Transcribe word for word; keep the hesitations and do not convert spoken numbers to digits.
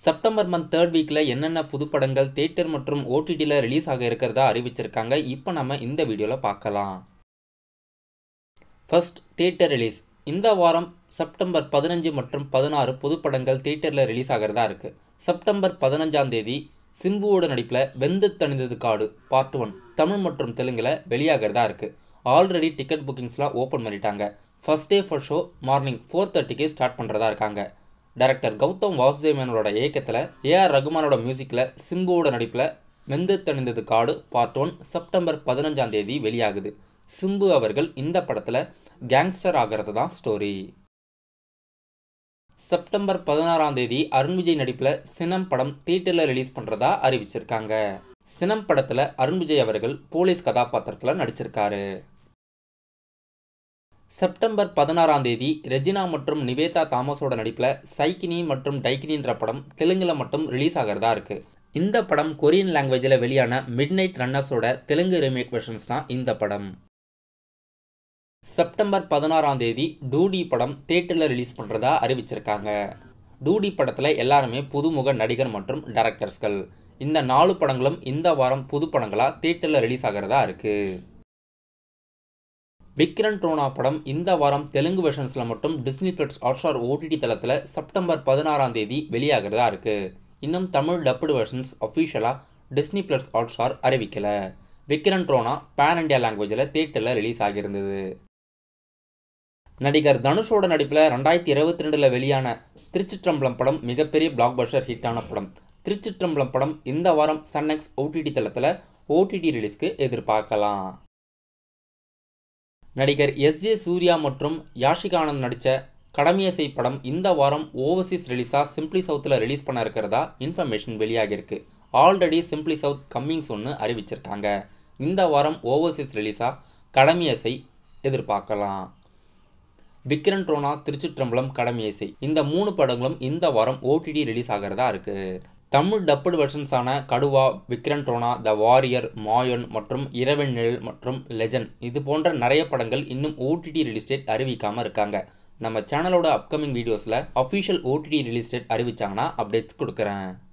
September month third வீக்ல என்னென்ன புது படங்கள் தியேட்டர் மற்றும் ஓடிடியில் ரிலீஸ் ஆக இருக்கிறதா அறிவிச்சிருக்காங்க. இப்போ நம்ம இந்த வீடியோவில் பார்க்கலாம். First theatre release. இந்த வாரம் செப்டம்பர் பதினஞ்சு மற்றும் பதினாறு புது படங்கள் தியேட்டரில் ரிலீஸ் ஆகிறதா இருக்கு. செப்டம்பர் பதினஞ்சாம் தேதி சிம்புவோட நடிப்பில் வெந்து தணிந்தது காடு பார்ட் ஒன் தமிழ் மற்றும் தெலுங்குல வெளியாகிறதா இருக்கு. ஆல்ரெடி டிக்கெட் புக்கிங்ஸ்லாம் ஓப்பன் பண்ணிட்டாங்க. First day first show morning four தேர்ட்டிக்கு ஸ்டார்ட் பண்ணுறதா இருக்காங்க. டைரக்டர் கௌதம் வாசுதேவனோட இயக்கத்தில் ஏஆர் ரகுமானோட மியூசிக்கில் சிம்புவோட நடிப்பில் வெந்து தணிந்தது காடு பார்ட் ஒன் செப்டம்பர் பதினஞ்சாம் தேதி வெளியாகுது. சிம்பு அவர்கள் இந்த படத்தில் கேங்ஸ்டர் ஆகிறது தான் ஸ்டோரி. செப்டம்பர் பதினாறாம் தேதி அருண் விஜய் நடிப்பில் சினம் படம் தியேட்டரில் ரிலீஸ் பண்ணுறதா அறிவிச்சிருக்காங்க. சினம் படத்தில் அருண் விஜய் அவர்கள் போலீஸ் கதாபாத்திரத்தில் நடிச்சிருக்காரு. செப்டம்பர் பதினாறாம் தேதி ரெஜினா மற்றும் நிவேதா தாமஸோட நடிப்பில் சைக்கினி மற்றும் டைக்கினின்ற படம் தெலுங்குல மட்டும் ரிலீஸ் ஆகிறதா இருக்கு. இந்த படம் கொரியன் லாங்குவேஜில் வெளியான மிட் நைட் ரன்னர்ஸோட தெலுங்கு ரீமேக் வெர்ஷன்ஸ் தான் இந்த படம். செப்டம்பர் பதினாறாம் தேதி டூடி படம் தியேட்டரில் ரிலீஸ் பண்ணுறதா அறிவிச்சிருக்காங்க. டூடி படத்தில் எல்லாருமே புதுமுக நடிகர் மற்றும் டைரக்டர்ஸ்கள். இந்த நாலு படங்களும் இந்த வாரம் புது படங்களாக தியேட்டரில் ரிலீஸ் ஆகிறதா இருக்கு. விக்ரண்ட் ரோனா படம் இந்த வாரம் தெலுங்கு வெர்ஷன்ஸில் மட்டும் டிஸ்னி பிளஸ் ஹாட்ஸ்டார் ஓடிடி தளத்தில் செப்டம்பர் பதினாறாம் தேதி வெளியாகிறதா இருக்கு. இன்னும் தமிழ் டப்புடு வெர்ஷன்ஸ் அஃபிஷியலாக டிஸ்னி பிளஸ் ஹாட்ஸ்டார் அறிவிக்கல. விக்ரண்ட் ரோனா பேன் இண்டியா லாங்குவேஜில் தியேட்டரில் ரிலீஸ் ஆகியிருந்தது. நடிகர் தனுஷோட நடிப்பில் ரெண்டாயிரத்தி இருபத்தி ரெண்டில் வெளியான திருச்சிற்றம்பலம் படம் மிகப்பெரிய பிளாக் பஸ்டர் ஹிட்டான படம். திருச்சிற்றம்பலம் படம் இந்த வாரம் சன்நெக்ஸ் ஓடிடி தளத்தில் ஓடிடி ரிலீஸ்க்கு எதிர்பார்க்கலாம். நடிகர் எஸ் ஜே சூர்யா மற்றும் யாஷிகா ஆனந்த் நடித்த கடமையை செய் படம் இந்த வாரம் ஓவர்சீஸ் ரிலீஸாக சிம்பிளி சவுத்தில் ரிலீஸ் பண்ண இருக்கிறதா இன்ஃபர்மேஷன் வெளியாகிருக்கு. ஆல்ரெடி சிம்பிளி சவுத் கம்மிங்ஸ் ஒன்று அறிவிச்சிருக்காங்க. இந்த வாரம் ஓவர்சீஸ் ரிலீஸாக கடமையை செய் எதிர்பார்க்கலாம். விக்ரண்ட் ரோனா, திருச்சிற்றம்பலம், கடமையை செய் இந்த மூணு படங்களும் இந்த வாரம் ஓடிடி ரிலீஸ் ஆகிறதா இருக்கு. தமிழ் டப்புடு வெர்ஷன்ஸான கடுவா, விக்ரண்ட் ரோனா, த வாரியர், மாயன் மற்றும் இரவன் நிழல் மற்றும் லெஜண்ட் இது போன்ற நிறைய படங்கள் இன்னும் ஓடிடி ரிலீஸ் டேட் அறிவிக்காமல் இருக்காங்க. நம்ம சேனலோட அப்கமிங் வீடியோஸில் அஃபிஷியல் ஓடிடி ரிலீஸ் டேட் அறிவிச்சாங்கன்னா அப்டேட்ஸ் கொடுக்குறேன்.